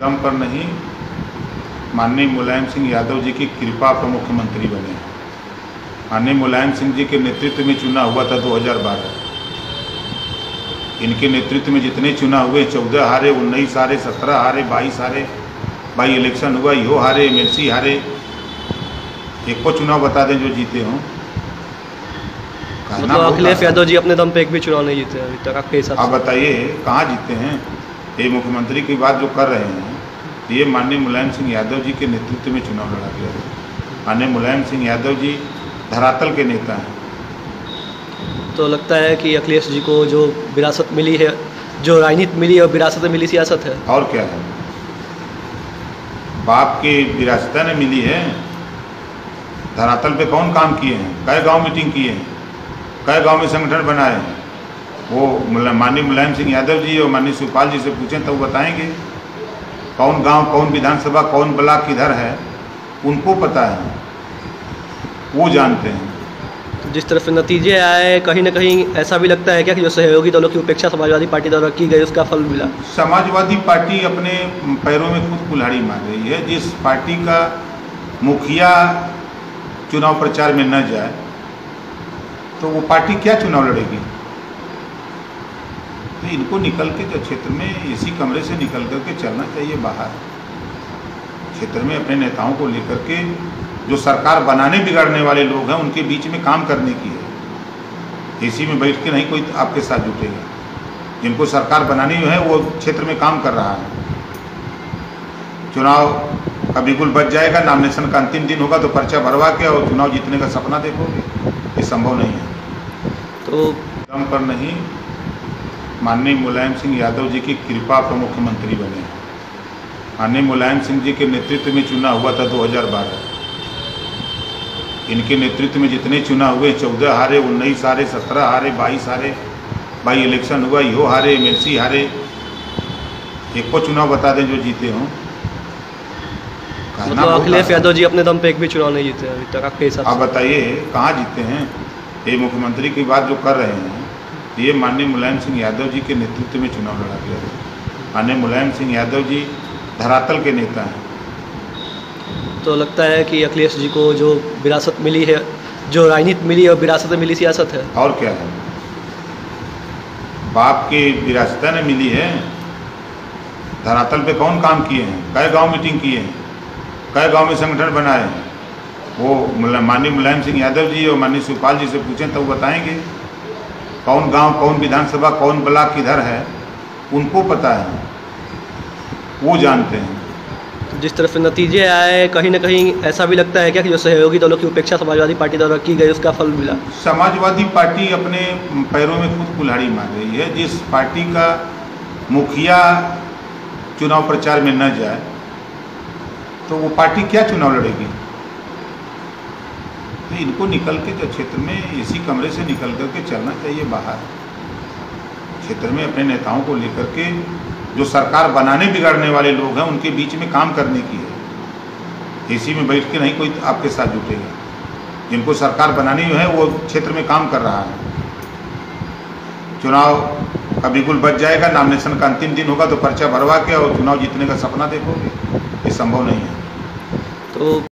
दम पर नहीं, माननीय मुलायम सिंह यादव जी की कृपा पर मुख्यमंत्री बने। माननीय मुलायम सिंह जी के नेतृत्व में चुनाव हुआ था 2012। इनके नेतृत्व में जितने चुनाव हुए 14 हारे, 19 हारे, 17 हारे, 22 हारे, बाई इलेक्शन हुआ, यो हारे, एमएलसी हारे। एक को चुनाव बता दें जो जीते हों। मतलब अखिलेश यादव जी अपने दम पे एक भी चुनाव नहीं जीते अभी तक आपके हिसाब से? आप बताइए कहाँ जीते हैं? ये मुख्यमंत्री की बात जो कर रहे हैं, ये माननीय मुलायम सिंह यादव जी के नेतृत्व में चुनाव लड़ा गया था। माननीय मुलायम सिंह यादव जी धरातल के नेता हैं। तो लगता है कि अखिलेश जी को जो विरासत मिली है, जो राजनीति मिली और विरासत मिली सियासत है। और क्या है, बाप की विरासत ने मिली है। धरातल पे कौन काम किए हैं? कई गांव मीटिंग किए हैं, कई गांव में संगठन बनाए हैं। वो माननीय मुलायम सिंह यादव जी और माननीय शिवपाल जी से पूछें तो वो बताएंगे कौन गांव, कौन विधानसभा, कौन ब्लॉक किधर है, उनको पता है, वो जानते हैं। तो जिस तरह से नतीजे आए, कहीं ना कहीं ऐसा भी लगता है क्या कि जो सहयोगी दलों की उपेक्षा समाजवादी पार्टी द्वारा की गई उसका फल मिला? समाजवादी पार्टी अपने पैरों में खुद कुल्हाड़ी मार रही है। जिस पार्टी का मुखिया चुनाव प्रचार में न जाए तो वो पार्टी क्या चुनाव लड़ेगी? तो इनको निकल के जो क्षेत्र में इसी कमरे से निकल करके चलना चाहिए बाहर। क्षेत्र में अपने नेताओं को लेकर के जो सरकार बनाने बिगाड़ने वाले लोग हैं उनके बीच में काम करने की है। एसी में बैठ के नहीं कोई आपके साथ जुटेगा। जिनको सरकार बनानी है वो क्षेत्र में काम कर रहा है। चुनाव का बिल्कुल बच जाएगा, नॉमिनेशन का अंतिम दिन होगा तो पर्चा भरवा के और चुनाव जीतने का सपना देखोगे, ये संभव नहीं है। तो दम पर नहीं, माननीय मुलायम सिंह यादव जी की कृपा पर मुख्यमंत्री बने। माननीय मुलायम सिंह जी के नेतृत्व में चुनाव हुआ था 2012। इनके नेतृत्व में जितने चुनाव हुए 14 हारे, 19 हारे, 17 हारे, 22 हारे, बाई इलेक्शन हुआ, यो हारे, एमएलसी हारे। एक को चुनाव बता दें जो जीते हों। मतलब अखिलेश यादव जी अपने दम पे एक भी चुनाव नहीं जीते अभी तक आपके हिसाब से? आप बताइए कहाँ जीते हैं? ये मुख्यमंत्री की बात जो कर रहे हैं, ये माननीय मुलायम सिंह यादव जी के नेतृत्व में चुनाव लड़ा गया था। माननीय मुलायम सिंह यादव जी धरातल के नेता हैं। तो लगता है कि अखिलेश जी को जो विरासत मिली है, जो राजनीति मिली और विरासत मिली सियासत है। और क्या है, बाप की विरासत ने मिली है। धरातल पे कौन काम किए हैं? कई गांव मीटिंग किए हैं, कई गांव में संगठन बनाए हैं। वो माननीय मुलायम सिंह यादव जी और माननीय शिवपाल जी से पूछें तो वो बताएंगे कौन गांव, कौन विधानसभा, कौन ब्लॉक किधर है, उनको पता है, वो जानते हैं। तो जिस तरह से नतीजे आए, कहीं ना कहीं ऐसा भी लगता है क्या कि जो सहयोगी दलों की उपेक्षा समाजवादी पार्टी द्वारा की गई उसका फल मिला? समाजवादी पार्टी अपने पैरों में खुद कुल्हाड़ी मार रही है। जिस पार्टी का मुखिया चुनाव प्रचार में न जाए तो वो पार्टी क्या चुनाव लड़ेगी? तो इनको निकल के जो क्षेत्र में इसी कमरे से निकल करके चलना चाहिए बाहर। क्षेत्र में अपने नेताओं को लेकर के जो सरकार बनाने बिगाड़ने वाले लोग हैं उनके बीच में काम करने की है। एसी में बैठ के नहीं कोई आपके साथ जुटेगा। जिनको सरकार बनानी है वो क्षेत्र में काम कर रहा है। चुनाव का बिल्कुल बच जाएगा, नॉमिनेशन का अंतिम दिन होगा तो पर्चा भरवा के और चुनाव जीतने का सपना देखोगे, ये संभव नहीं है। तो